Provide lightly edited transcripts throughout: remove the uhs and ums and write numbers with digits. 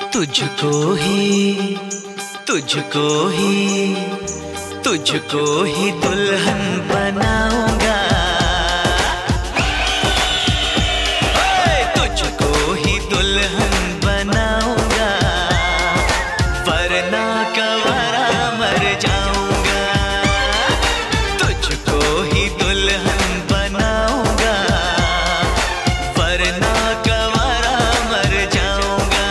तुझको ही तुझको ही तुझको ही दुल्हन बनाऊंगा, तुझको ही दुल्हन बनाऊंगा, वरना कवारा मर जाऊंगा। तुझको ही दुल्हन बनाऊंगा, वरना कवारा मर जाऊंगा।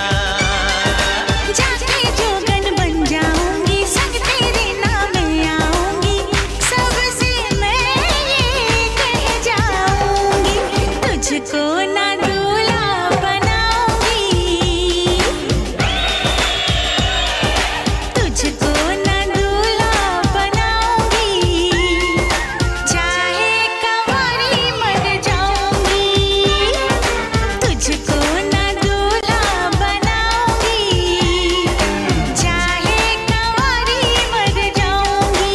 जाके जोगन बन जाऊंगी, संग तेरे नाम आऊंगी, सबसे मैं ये कह जाऊंगी, तुझको ना दूल्हा बनाऊंगी, तुझको ना दूल्हा बनाऊंगी, चाहे कंवारी मर जाऊंगी, तुझको ना दूल्हा बनाऊंगी, चाहे कंवारी मर जाऊंगी।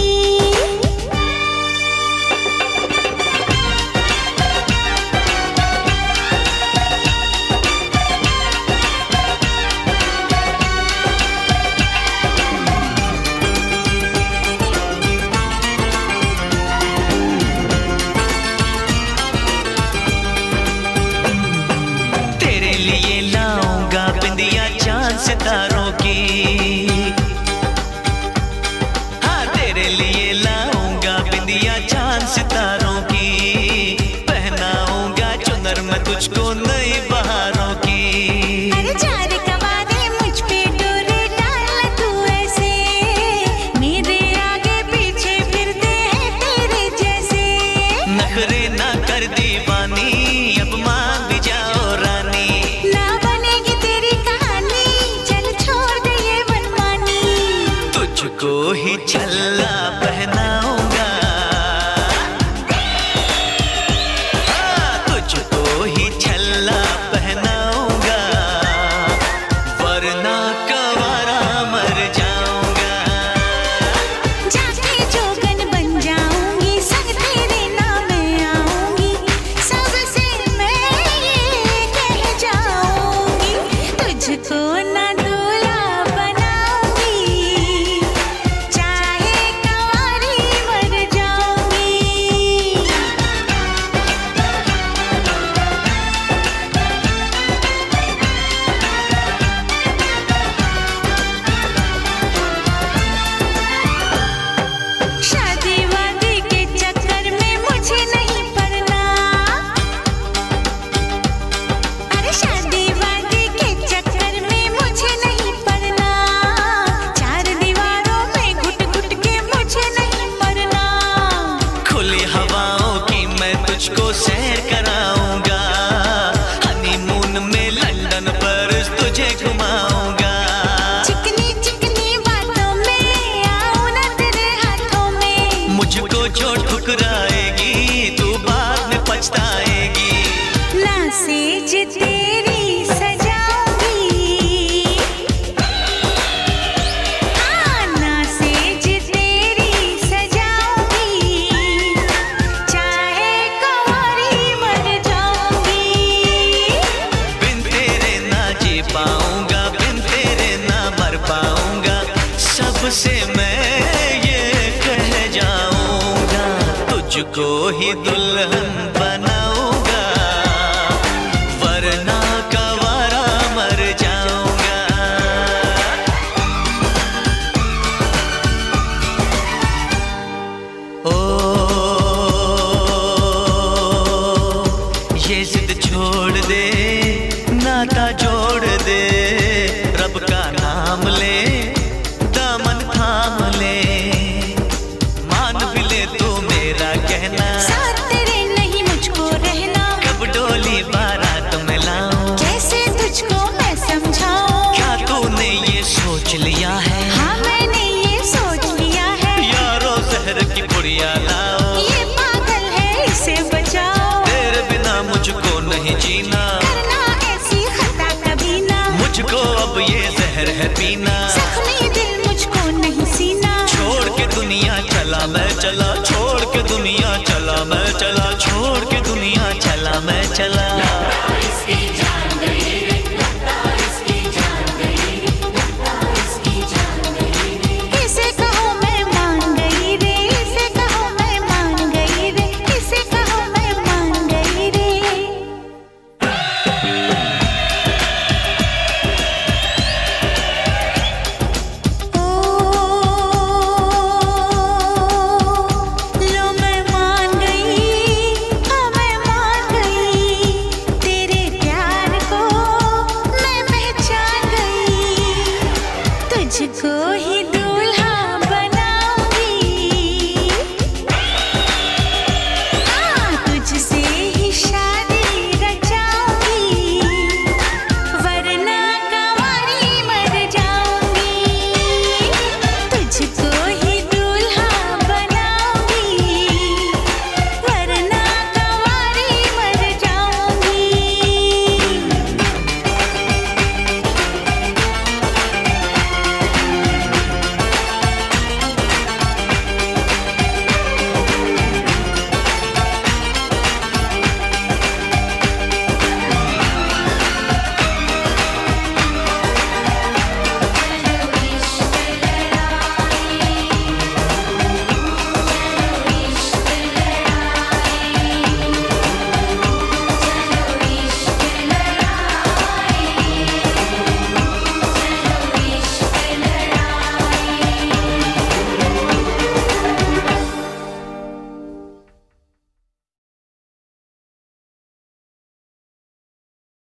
तेरे लिए लाऊंगा बिंदिया चांद सितारों की, हाँ तेरे लिए लाऊंगा बिंदिया चांद सितारों की, पहनाऊंगा चुनर मैं तुझको नई बहारों की। अरे चार कवारे मुझ पे डोरे डाल तू ऐसे, मेरे आगे पीछे फिरते हैं तेरे जैसे, नखरे ना कर दीवानी, अब मान भी जाओ रानी, ना बनेगी तेरी कहानी, चल छोड़ दे ये मनमानी, तुझको ही छल्ला पहनाऊंगा, हाँ, तुझको ही छल्ला पहनाऊंगा, वरना कवारा मर जाऊंगा। जाके जोगन बन जाऊंगी, संग तेरे नाम आऊंगी, सबसे मैं ये कह जाऊंगी, तुझको ना दूल्हा बनाऊंगी, चाहे कंवारी मर जाऊंगी। शादी वादी के चक्कर में मुझे नहीं पड़ना, अरे शादी वादी के चक्कर में मुझे नहीं पड़ना, चार दीवारों में घुट घुट के मुझे नहीं मरना, खुली हवाओं की मैं तुझको सैर कराऊंगा, हनीमून में लंदन पर तुझे घुमाऊंगा, चिकनी चिकनी बातों में आऊं ना तेरे हाथों में, मुझको जो ठुकराएगी तू बाद में पछताएगी। ना सेज तेरी सजाऊंगी, हाँ ना सेज तेरी सजाऊंगी, चाहे कंवारी मर जाऊंगी, बिन तेरे ना जी पाऊंगा, बिन तेरे ना मर पाऊंगा, सबसे मैं ये कह जाऊंगा, तुझको ही दुल्हन बनाऊंगा, वरना कवारा मर जाऊंगा। ओ ये जिद छोड़ दे, नाता जोड़ दे, रब का नाम ले, दामन थाम ले, मान भी ले तू मेरा कहना, साथ तेरे नहीं मुझको रहना, कब डोली बारात में लाऊं, कैसे तुझको मैं समझाऊं, क्या तूने ये सोच लिया है, हाँ मैंने ये सोच लिया है, यारो जहर की पुड़िया लाओ, ये पागल है इसे बचाओ, तेरे बिना मुझको नहीं जीना, करना ऐसी खता कभी ना, मुझको अब ये जहर है पीना, जख्मी दिल मुझको नहीं सीना, छोड़ के दुनिया चला मैं चला, छोड़ के दुनिया चला मैं चला, छोड़ के दुनिया चला मैं चला।